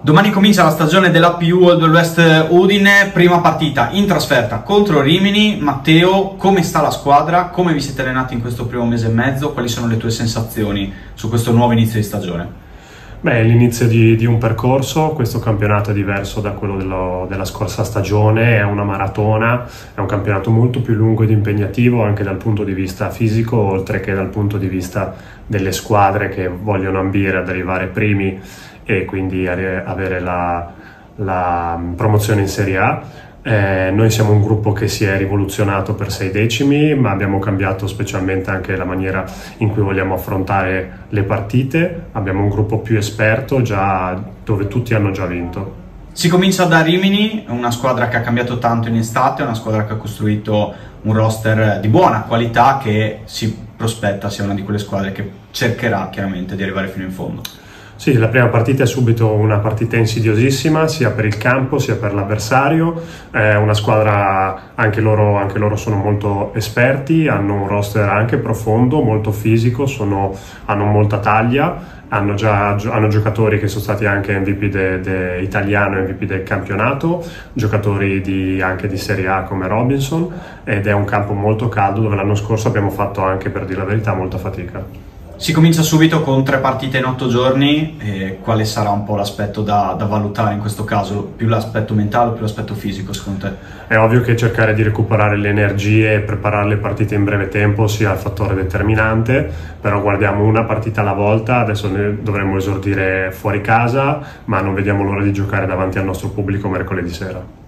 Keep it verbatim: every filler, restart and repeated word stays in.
Domani comincia la stagione dell'A P U Old West Udine, prima partita in trasferta contro Rimini. Matteo, come sta la squadra? Come vi siete allenati in questo primo mese e mezzo? Quali sono le tue sensazioni su questo nuovo inizio di stagione? Beh, l'inizio di, di un percorso. Questo campionato è diverso da quello dello, della scorsa stagione, è una maratona, è un campionato molto più lungo ed impegnativo anche dal punto di vista fisico, oltre che dal punto di vista delle squadre che vogliono ambire ad arrivare primi e quindi avere la, la promozione in Serie A. Eh, noi siamo un gruppo che si è rivoluzionato per sei decimi, ma abbiamo cambiato specialmente anche la maniera in cui vogliamo affrontare le partite. Abbiamo un gruppo più esperto, già, dove tutti hanno già vinto. Si comincia da Rimini, una squadra che ha cambiato tanto in estate, una squadra che ha costruito un roster di buona qualità che si prospetta sia una di quelle squadre che cercherà chiaramente di arrivare fino in fondo. Sì, la prima partita è subito una partita insidiosissima, sia per il campo sia per l'avversario. È una squadra, anche loro, anche loro sono molto esperti, hanno un roster anche profondo, molto fisico, sono, hanno molta taglia, hanno già hanno giocatori che sono stati anche M V P de, de italiano e M V P del campionato, giocatori di, anche di Serie A come Robinson, ed è un campo molto caldo dove l'anno scorso abbiamo fatto anche, per dire la verità, molta fatica. Si comincia subito con tre partite in otto giorni, e quale sarà un po' l'aspetto da, da valutare in questo caso? Più l'aspetto mentale o più l'aspetto fisico secondo te? È ovvio che cercare di recuperare le energie e preparare le partite in breve tempo sia il fattore determinante, però guardiamo una partita alla volta. Adesso dovremmo esordire fuori casa, ma non vediamo l'ora di giocare davanti al nostro pubblico mercoledì sera.